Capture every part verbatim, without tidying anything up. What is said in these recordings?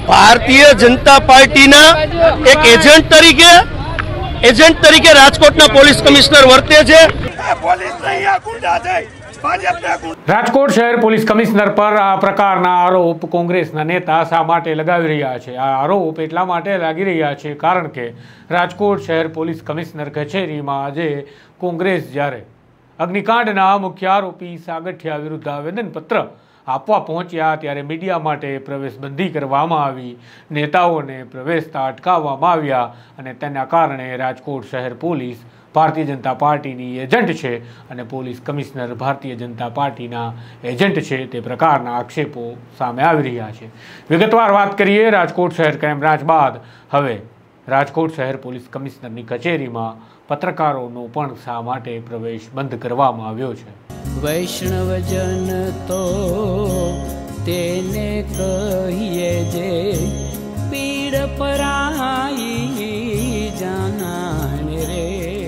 ભારતીય જનતા પાર્ટીના એક એજન્ટ તરીકે એજન્ટ તરીકે રાજકોટના પોલીસ કમિશનર વર્તે છે। રાજકોટ શહેર પોલીસ કમિશનર પર આ પ્રકારના આરોપ કોંગ્રેસના નેતા શા માટે લગાવી રહ્યા છે? આ આરોપ એટલા માટે લાગી રહ્યા છે કારણ કે રાજકોટ શહેર પોલીસ કમિશનર કચેરીમાં આજે કોંગ્રેસ જ્યારે અગ્નિકાંડના મુખ્ય આરોપી સાગઠિયા વિરુદ્ધ આવેદનપત્ર આપવા પહોંચ્યા ત્યારે મીડિયા માટે પ્રવેશબંધી કરવામાં આવી, નેતાઓને પ્રવેશતા અટકાવવામાં આવ્યા અને તેના કારણે રાજકોટ શહેર પોલીસ ભારતીય જનતા પાર્ટીની એજન્ટ છે અને પોલીસ કમિશનર ભારતીય જનતા પાર્ટીના એજન્ટ છે તે પ્રકારના આક્ષેપો સામે આવી રહ્યા છે। વિગતવાર વાત કરીએ, રાજકોટ શહેર ક્રાઇમ બ્રાન્ચ બાદ હવે રાજકોટ શહેર પોલીસ કમિશનરની કચેરીમાં પત્રકારોનો પણ શા માટે પ્રવેશ બંધ કરવામાં આવ્યો છે? વૈષ્ણવજન તો તેને કહીએ જે પીડ પરાઈ જાનાને રે।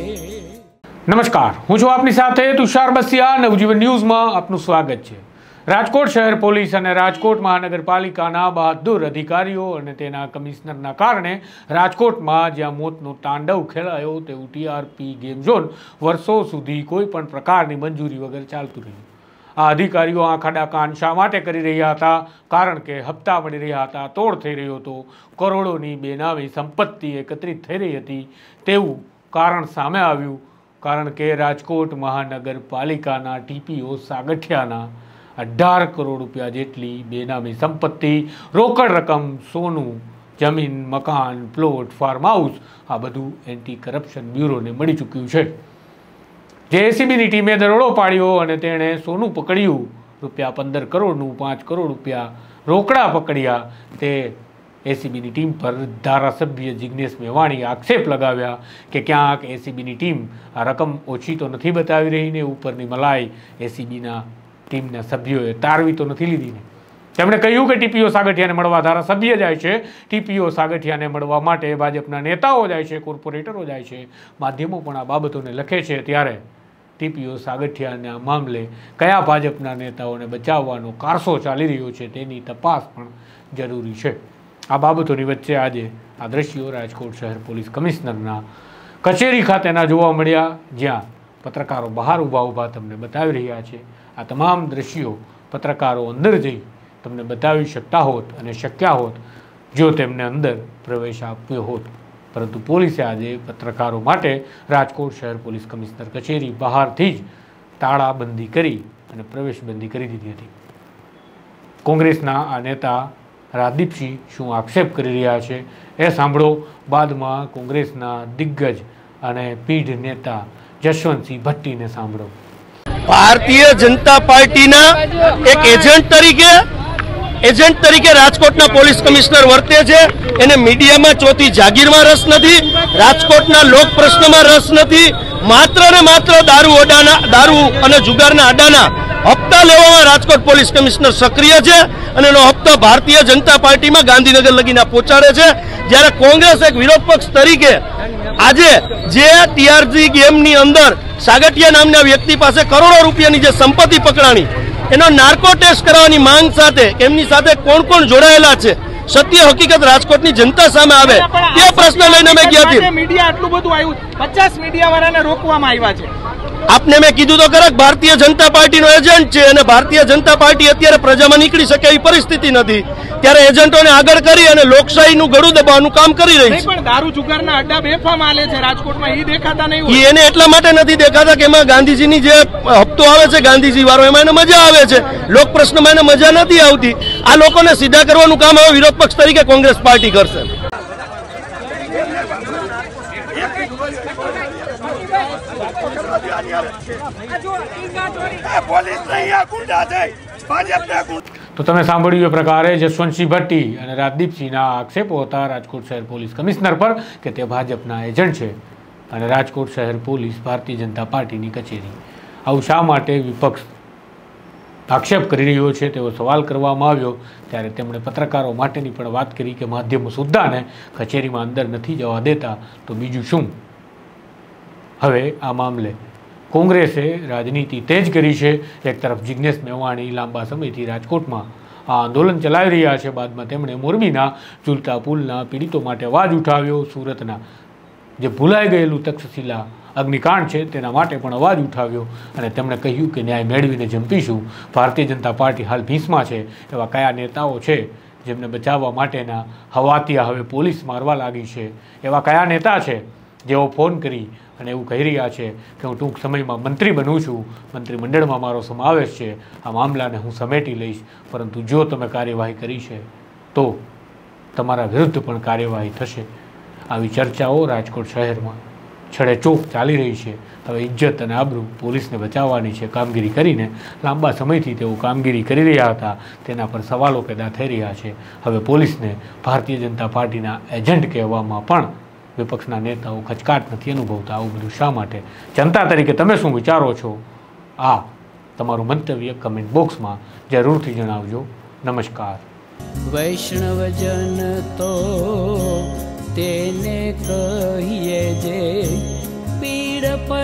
નમસ્કાર, હું છું આપની સાથે તુષાર બસિયા। નવજીવન ન્યૂઝમાં આપનું સ્વાગત છે। રાજકોટ શહેર પોલીસ અને રાજકોટ મહાનગરપાલિકાના બહાદુર અધિકારીઓ અને તેના કમિશનરના કારણે રાજકોટમાં જ્યાં મોતનો તાંડવ ખેલાયો તેવું ટીઆરપી ગેમ ઝોન વર્ષો સુધી કોઈ પણ પ્રકારની મંજૂરી વગર ચાલતું રહ્યું। આ અધિકારીઓ આંખાડા કાન શા માટે કરી રહ્યા હતા? કારણ કે હપ્તા મળી રહ્યા હતા, તોડ થઈ રહ્યો હતો, કરોડોની બેનામી સંપત્તિ એકત્રિત થઈ રહી હતી તેવું કારણ સામે આવ્યું। કારણ કે રાજકોટ મહાનગરપાલિકાના ટીપીઓ સાગઠિયાના અઢાર કરોડ રૂપિયા જેટલી બેનામી સંપત્તિ, રોકડ રકમ, સોનું, જમીન, મકાન, પ્લોટ, ફાર્મ હાઉસ આ બધું એન્ટી કરપ્શન બ્યુરોને મળી ચૂક્યું છે। જે એસીબીની ટીમે દરોડો પાડ્યો અને તેણે સોનું પકડ્યું, રૂપિયા પંદર કરોડનું, પાંચ કરોડ રૂપિયા રોકડા પકડ્યા। તે એસીબીની ટીમ પર ધારાસભ્ય જિગ્નેશ મેવાણીએ આક્ષેપ લગાવ્યા કે ક્યાંક એસીબીની ટીમ આ રકમ ઓછી તો નથી બતાવી રહી ને ઉપરની મલાઈ એસીબીના ટીમના સભ્યોએ તારવી તો નથી લીધી ને। તેમણે કહ્યું કે ટીપીઓ સાગઠિયાને મળવા ધારાસભ્ય જાય છે, ટીપીઓ સાગઠિયાને મળવા માટે ભાજપના નેતાઓ જાય છે, કોર્પોરેટરો જાય છે, માધ્યમો પણ આ બાબતોને લખે છે। ત્યારે ટીપીઓ સાગઠિયાના મામલે કયા ભાજપના નેતાઓને બચાવવાનો કારસો ચાલી રહ્યો છે તેની તપાસ પણ જરૂરી છે। આ બાબતોની વચ્ચે આજે આ દ્રશ્યો રાજકોટ શહેર પોલીસ કમિશનરના કચેરી ખાતેના જોવા મળ્યા, જ્યાં પત્રકારો બહાર ઊભા ઊભા તમને બતાવી રહ્યા છે। આ તમામ દ્રશ્યો પત્રકારો અંદર જઈ તમને બતાવી શકતા હોત અને શક્યા હોત જો તેમને અંદર પ્રવેશ આપ્યો હોત, પરંતુ પોલીસે આજે પત્રકારો માટે રાજકોટ શહેર પોલીસ કમિશનર કચેરી બહારથી જ તાળાબંધી કરી અને પ્રવેશબંધી કરી દીધી હતી। કોંગ્રેસના આ નેતા રાજદીપસિંહ શું આક્ષેપ કરી રહ્યા છે એ સાંભળો। બાદમાં કોંગ્રેસના દિગ્ગજ અને પીઢ નેતા જશવંતસિંહ ભટ્ટીને સાંભળો। ભારતીય જનતા પાર્ટીના એક એજન્ટ તરીકે એજન્ટ તરીકે રાજકોટના પોલીસ કમિશનર વર્તે છે। એને મીડિયામાં ચોથી જાગીરમાં રસ નથી, રાજકોટના લોક પ્રશ્નમાં રસ નથી, માત્ર ને માત્ર દારૂ અડાના દારૂ અને જુગારના અડાના હપ્તા લેવામાં રાજકોટ પોલીસ કમિશનર સક્રિય છે અને એનો હપ્તો ભારતીય જનતા પાર્ટીમાં ગાંધીનગર લગીને પહોંચાડે છે। જ્યારે કોંગ્રેસ એક વિરોધ પક્ષ તરીકે આજે જે ટીઆરપી ગેમની અંદર સાગઠિયા નામના વ્યક્તિ પાસે કરોડો રૂપિયાની જે સંપત્તિ પકડાણી એનો નાર્કો ટેસ્ટ કરાવવાની માંગ સાથે એમની સાથે કોણ કોણ જોડાયેલા છે, સત્ય હકીકત રાજકોટની જનતા સામે આવે તે પ્રશ્ન લઈને અમે ગયા છીએ। મીડિયા આટલું બધું આવ્યું, પચાસ મીડિયા વાળાને રોકવામાં આવ્યા છે। આપને મેં કીધું તો ખરા ભારતીય જનતા પાર્ટીનો એજન્ટ છે અને ભારતીય જનતા પાર્ટી અત્યારે પ્રજામાં નીકળી શકે એવી પરિસ્થિતિ નથી, ત્યારે એજન્ટોને આગળ કરી અને લોકશાહીનું ગળું દબાવવાનું કામ કરી રહી છે। પણ દારૂ જુગારના અડ્ડા બેફામ આલે છે રાજકોટમાં, એ દેખાતા નહીં? એને એટલા માટે નથી દેખાતા કે એમાં ગાંધીજીની જે હપ્તો આવે છે ગાંધીજી વાળો એમાં એને મજા આવે છે, લોક પ્રશ્નમાં એને મજા નથી આવતી। આ લોકોને સીધા કરવાનું કામ હવે વિરોધ પક્ષ તરીકે કોંગ્રેસ પાર્ટી કરશે। તો તમે સાંભળ્યું એ પ્રકારે જશવંતસિંહ ભટ્ટી અને રાજદીપસિંહના આક્ષેપો હતા રાજકોટ શહેર પોલીસ કમિશનર પર કે તે ભાજપના એજન્ટ છે અને રાજકોટ શહેર પોલીસ ભારતીય જનતા પાર્ટીની કચેરી આવું શા માટે વિપક્ષ આક્ષેપ કરી રહ્યો છે તેવો સવાલ કરવામાં આવ્યો। ત્યારે તેમણે પત્રકારો માટેની પણ વાત કરી કે માધ્યમો સુદ્ધાને કચેરીમાં અંદર નથી જવા દેતા તો બીજું શું। હવે આ મામલે કોંગ્રેસે રાજનીતિ તેજ કરી છે। એક તરફ જિગ્નેશ મેવાણી લાંબા સમયથી રાજકોટમાં આ આંદોલન ચલાવી રહ્યા છે. બાદમાં તેમણે મોરબીના ઝૂલતા પુલના પીડિતો માટે અવાજ ઉઠાવ્યો. સુરતના જે ભૂલાઈ ગયેલું તક્ષશિલા અગ્નિકાંડ છે તેના માટે પણ અવાજ ઉઠાવ્યો અને તેમણે કહ્યું કે ન્યાય મેળવીને જંપીશું. ભારતીય જનતા પાર્ટી હાલ ભીંસમાં છે. એવા કયા નેતાઓ છે જેમને બચાવવા માટેના હવાતિયા હવે પોલીસ મારવા લાગી છે? એવા કયા નેતા છે જેઓ ફોન કરી અને એવું કહી રહ્યા છે કે હું ટૂંક સમયમાં મંત્રી બનું છું, મંત્રીમંડળમાં મારો સમાવેશ છે, આ મામલાને હું સમેટી લઈશ, પરંતુ જો તમે કાર્યવાહી કરી છે તો તમારા વિરુદ્ધ પણ કાર્યવાહી થશે. આવી ચર્ચાઓ રાજકોટ શહેરમાં છડેચોક ચાલી રહી છે. હવે ઇજ્જત અને આબરૂ પોલીસને બચાવવાની છે. કામગીરી કરીને લાંબા સમયથી તેઓ કામગીરી કરી રહ્યા હતા, તેના પર સવાલો પેદા થઈ રહ્યા છે. હવે પોલીસને ભારતીય જનતા પાર્ટીના એજન્ટ કહેવામાં પણ વિપક્ષના નેતાઓ ખચકાટ નથી અનુભવતા. આવું બધું શા માટે? જનતા તરીકે તમે શું વિચારો છો? આ તમારું મંતવ્ય કમેન્ટ બોક્સમાં જરૂરથી જણાવજો. નમસ્કાર. વૈષ્ણવજન તો તેને કહીએ જે પીડ પર